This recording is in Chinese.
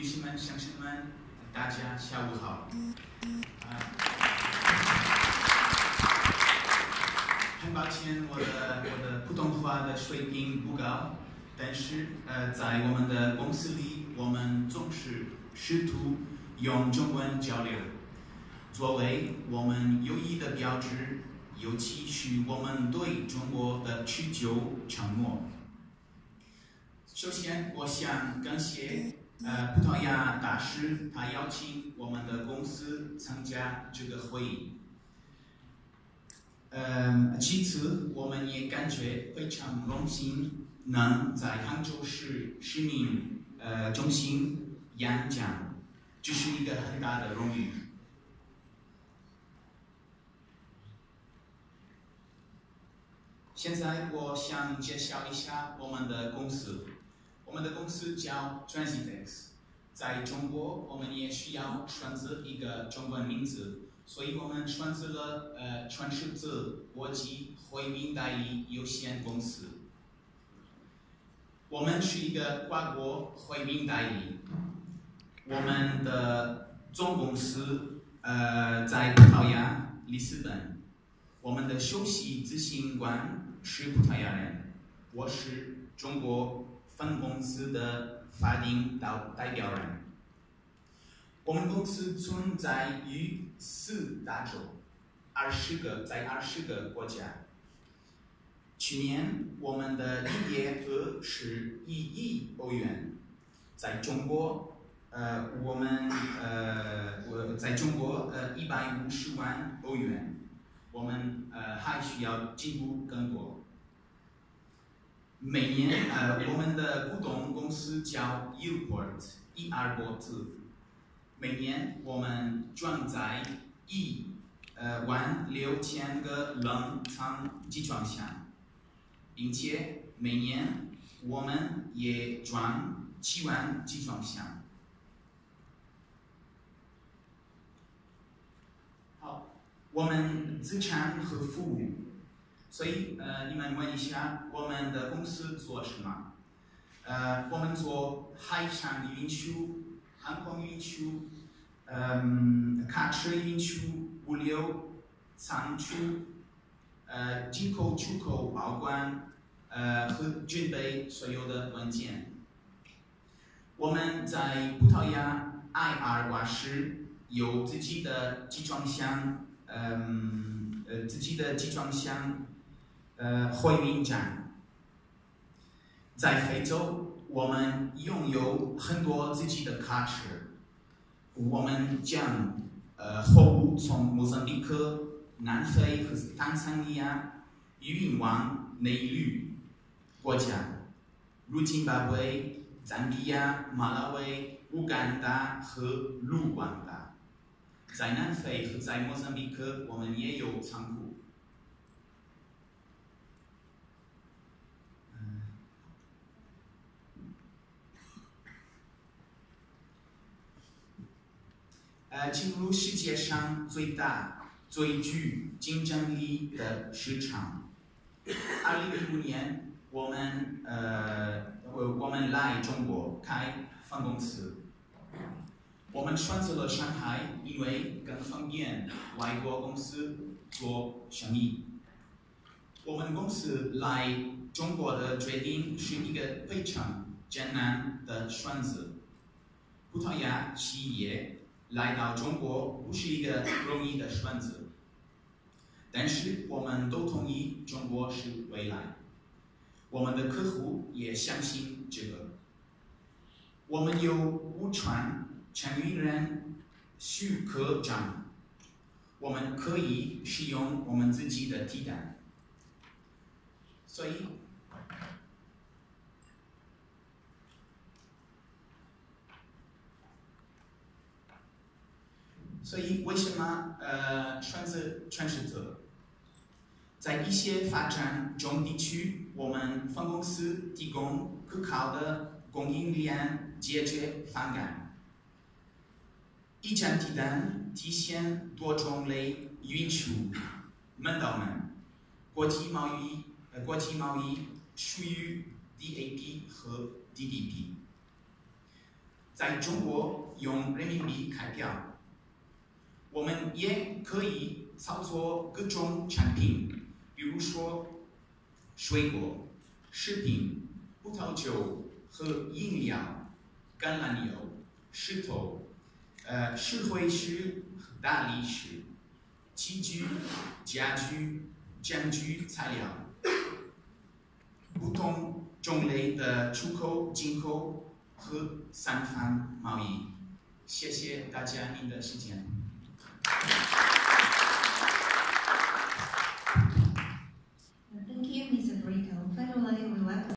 女士们、先生们，大家下午好。很抱歉，我的普通话的水平不高，但是在我们的公司里，我们总是试图用中文交流，作为我们友谊的标志，尤其是我们对中国的持久承诺。首先，我想感谢葡萄牙大使，他邀请我们的公司参加这个会议。其次，我们也感觉非常荣幸能在杭州市市民中心演讲，这是一个很大的荣誉。现在我想介绍一下我们的公司。我们的公司叫 Transitex， 在中国我们也需要选择一个中文名字，所以我们选择了Transitex国际汇运代理有限公司。我们是一个跨国汇运代理，我们的总公司在葡萄牙里斯本，我们的首席执行官是葡萄牙人，我是中国分公司的法定代表人。我们公司存在于4大洲在20个国家。去年我们的营业额是1亿欧元，在中国150万欧元，我们还需要进步更多。每年我们的股东公司叫 ERPORT，每年我们装载16000个冷藏集装箱，并且每年我们也装7万集装箱。好，我们资产和服务。所以你们问一下，我们的公司做什么？我们做海上运输、航空运输、卡车运输、物流、仓储、进口、出口、保管和准备所有的文件。我们在葡萄牙埃尔瓦市有自己的集装箱，汇运站。在非洲，我们拥有很多自己的卡车，我们将货物从莫桑比克、南非和坦桑尼亚运往内陆国家，如津巴威、赞比亚、马拉维、乌干达和卢旺达。在南非和在莫桑比克，我们也有仓库。进入世界上最大、最具竞争力的市场。2015年，我们来中国开分公司。我们选择了上海，因为更方便外国公司做生意。我们公司来中国的决定是一个非常艰难的选择。葡萄牙企业来到中国不是一个容易的选择，但是我们都同意中国是未来。我们的客户也相信这个。我们有无船承运人许可证，我们可以使用我们自己的地单。所以为什么选择Transitex？在一些发展中地区，我们分公司提供可靠的供应链解决方案。一站地单体现多种类运输，门到门，国际贸易属于 DAP 和 DDP。 在中国用人民币开票。我们也可以操作各种产品，比如说水果、食品、葡萄酒和饮料、橄榄油、石头、社会史、大理石、器具、家具、家具材料，不同种类的出口、进口和三方贸易。谢谢大家您的时间。